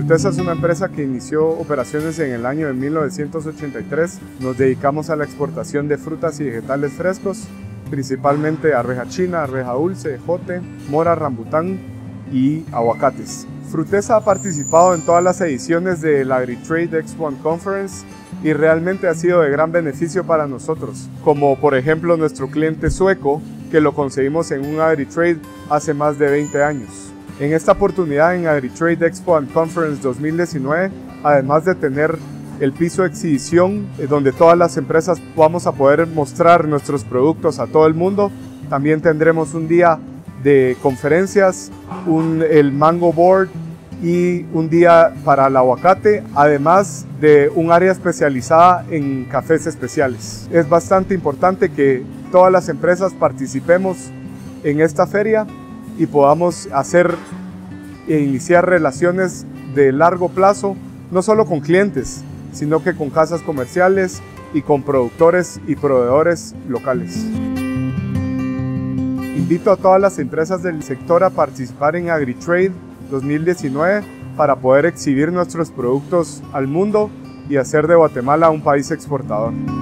Frutesa es una empresa que inició operaciones en el año de 1983. Nos dedicamos a la exportación de frutas y vegetales frescos, principalmente arveja china, arveja dulce, ejote, mora, rambután y aguacates. Frutesa ha participado en todas las ediciones de la AgriTrade Expo and Conference y realmente ha sido de gran beneficio para nosotros, como por ejemplo nuestro cliente sueco, que lo conseguimos en un AgriTrade hace más de 20 años. En esta oportunidad en AgriTrade Expo and Conference 2019, además de tener el piso de exhibición donde todas las empresas vamos a poder mostrar nuestros productos a todo el mundo, también tendremos un día de conferencias, el Mango Board y un día para el aguacate, además de un área especializada en cafés especiales. Es bastante importante que todas las empresas participemos en esta feria y podamos hacer e iniciar relaciones de largo plazo, no solo con clientes, sino que con casas comerciales y con productores y proveedores locales. Invito a todas las empresas del sector a participar en AgriTrade 2019 para poder exhibir nuestros productos al mundo y hacer de Guatemala un país exportador.